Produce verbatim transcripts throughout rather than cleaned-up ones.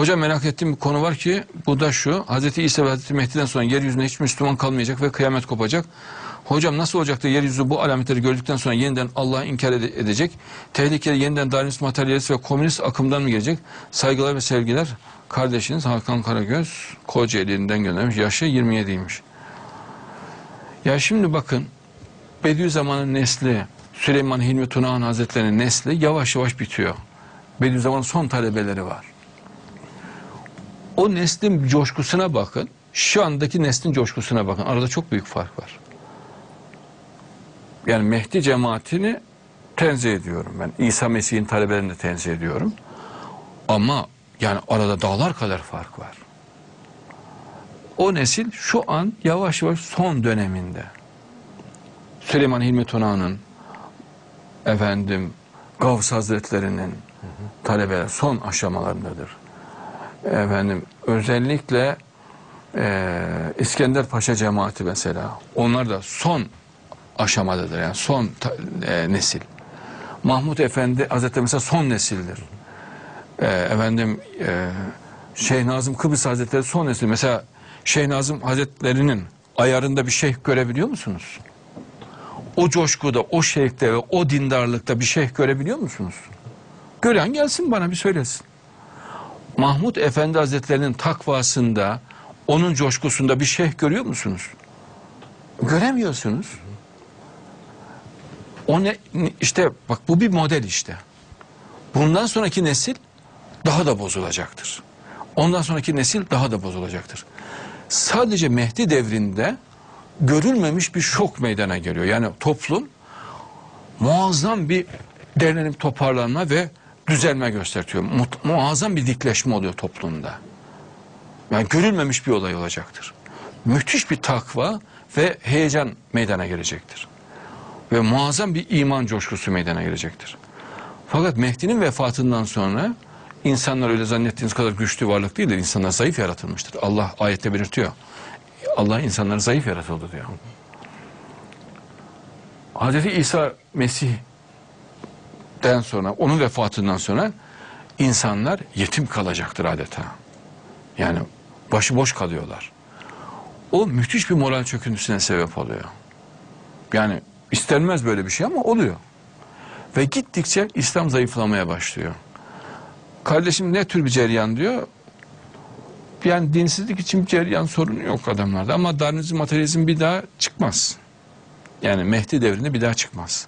Hocam merak ettiğim bir konu var ki bu da şu. Hazreti İsa ve Hazreti Mehdi'den sonra yeryüzünde hiç Müslüman kalmayacak ve kıyamet kopacak. Hocam nasıl olacak da yeryüzü bu alametleri gördükten sonra yeniden Allah'ı inkar ede edecek? Tehlikeli yeniden Darwinist, materyalist ve komünist akımdan mı gelecek? Saygılar ve sevgiler. Kardeşiniz Hakan Karagöz Kocaeli'nden göndermiş. Yaşı yirmi yediymiş. Ya şimdi bakın, Bediüzzaman'ın nesli, Süleyman Hilmi Tunahan Hazretleri'nin nesli yavaş yavaş bitiyor. Bediüzzaman'ın son talebeleri var. O neslin coşkusuna bakın, şu andaki neslin coşkusuna bakın. Arada çok büyük fark var. Yani Mehdi cemaatini tenzih ediyorum ben. İsa Mesih'in talebelerini de tenzih ediyorum. Ama yani arada dağlar kadar fark var. O nesil şu an yavaş yavaş son döneminde. Süleyman Hilmi Tunahan'ın, efendim, Gavs Hazretleri'nin talebeler son aşamalarındadır. Efendim, özellikle e, İskender Paşa cemaati mesela, onlar da son aşamadadır, yani son e, nesil. Mahmud Efendi Hazretleri mesela son nesildir. E, efendim, e, Şeyh Nazım Kıbrıs Hazretleri son nesil. Mesela Şeyh Nazım Hazretleri'nin ayarında bir şeyh görebiliyor musunuz? O coşkuda, o şevkte ve o dindarlıkta bir şeyh görebiliyor musunuz? Gören gelsin bana bir söylesin. Mahmud Efendi Hazretleri'nin takvasında, onun coşkusunda bir şeyh görüyor musunuz? Göremiyorsunuz. O ne, işte bak bu bir model işte. Bundan sonraki nesil daha da bozulacaktır. Ondan sonraki nesil daha da bozulacaktır. Sadece Mehdi devrinde görülmemiş bir şok meydana geliyor. Yani toplum muazzam bir derlenip toparlanma ve düzelme gösteriyor. Mu muazzam bir dikleşme oluyor toplumda. Yani görülmemiş bir olay olacaktır. Müthiş bir takva ve heyecan meydana gelecektir. Ve muazzam bir iman coşkusu meydana gelecektir. Fakat Mehdi'nin vefatından sonra insanlar öyle zannettiğiniz kadar güçlü varlık değildir. İnsanlar zayıf yaratılmıştır. Allah ayette belirtiyor. Allah insanları zayıf yaratıldı diyor. Hazreti İsa Mesih'den sonra, onun vefatından sonra insanlar yetim kalacaktır adeta. Yani başıboş kalıyorlar. O müthiş bir moral çöküntüsüne sebep oluyor. Yani istenmez böyle bir şey ama oluyor. Ve gittikçe İslam zayıflamaya başlıyor. Kardeşim ne tür bir cereyan diyor? Yani dinsizlik için bir cereyan sorunu yok adamlarda. Ama Darwinizm, materyalizm bir daha çıkmaz. Yani Mehdi devrinde bir daha çıkmaz.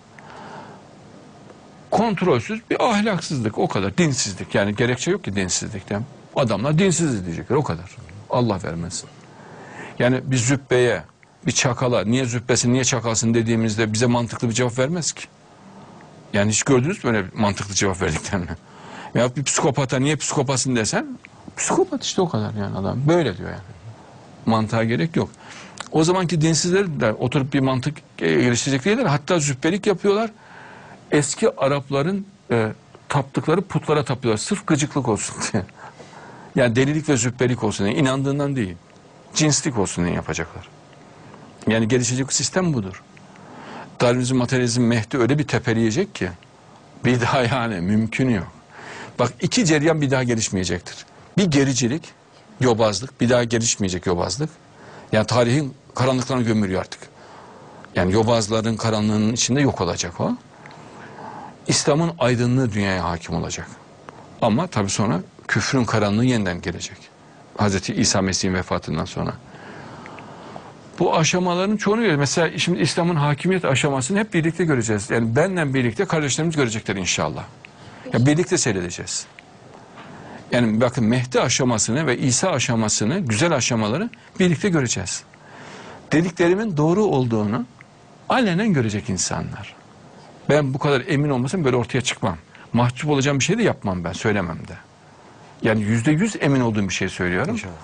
Kontrolsüz bir ahlaksızlık, o kadar. Dinsizlik, yani gerekçe yok ki dinsizlikten. Adamlar dinsiz diyecekler, o kadar. Allah vermesin. Yani bir züppeye, bir çakala, niye züppesin, niye çakalsın dediğimizde bize mantıklı bir cevap vermez ki. Yani hiç gördünüz mü öyle mantıklı cevap verdiklerini? Ya bir psikopata niye psikopatsın desen, psikopat işte, o kadar yani adam. Böyle diyor yani. Mantığa gerek yok. O zamanki dinsizler de oturup bir mantık geliştirecek değiller. Hatta züppelik yapıyorlar. Eski Arapların e, taptıkları putlara tapıyorlar. Sırf gıcıklık olsun diye. Yani delilik ve züppelik olsun diye. İnandığından değil. Cinslik olsun diye yapacaklar. Yani gelişecek sistem budur. Darwinizm, materyalizm, Mehdi öyle bir tepeleyecek ki bir daha yani mümkün yok. Bak iki cereyan bir daha gelişmeyecektir. Bir gericilik, yobazlık, bir daha gelişmeyecek yobazlık. Yani tarihin karanlıklarına gömülüyor artık. Yani yobazların karanlığının içinde yok olacak o. İslam'ın aydınlığı dünyaya hakim olacak. Ama tabii sonra küfrün karanlığı yeniden gelecek. Hazreti İsa Mesih'in vefatından sonra. Bu aşamaların çoğunu görüyoruz. Mesela şimdi İslam'ın hakimiyet aşamasını hep birlikte göreceğiz. Yani benle birlikte kardeşlerimiz görecekler inşallah. Ya birlikte seyredeceğiz. Yani bakın Mehdi aşamasını ve İsa aşamasını, güzel aşamaları birlikte göreceğiz. Dediklerimin doğru olduğunu alenen görecek insanlar. Ben bu kadar emin olmasam böyle ortaya çıkmam. Mahcup olacağım bir şey de yapmam ben, söylemem de. Yani yüzde yüz emin olduğum bir şey söylüyorum. İnşallah.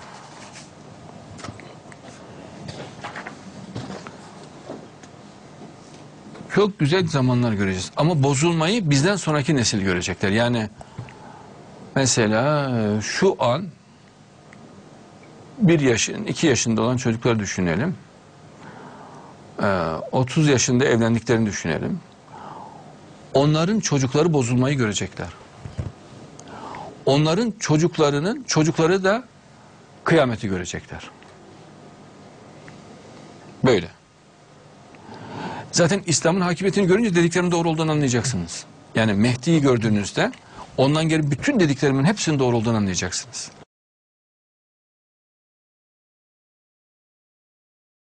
Çok güzel zamanlar göreceğiz. Ama bozulmayı bizden sonraki nesil görecekler. Yani mesela şu an bir yaşın, iki yaşında olan çocukları düşünelim. otuz yaşında evlendiklerini düşünelim. Onların çocukları bozulmayı görecekler. onların çocuklarının çocukları da kıyameti görecekler. Böyle. Zaten İslam'ın hakimiyetini görünce dediklerimin doğru olduğunu anlayacaksınız. Yani Mehdi'yi gördüğünüzde ondan geri bütün dediklerimin hepsinin doğru olduğunu anlayacaksınız.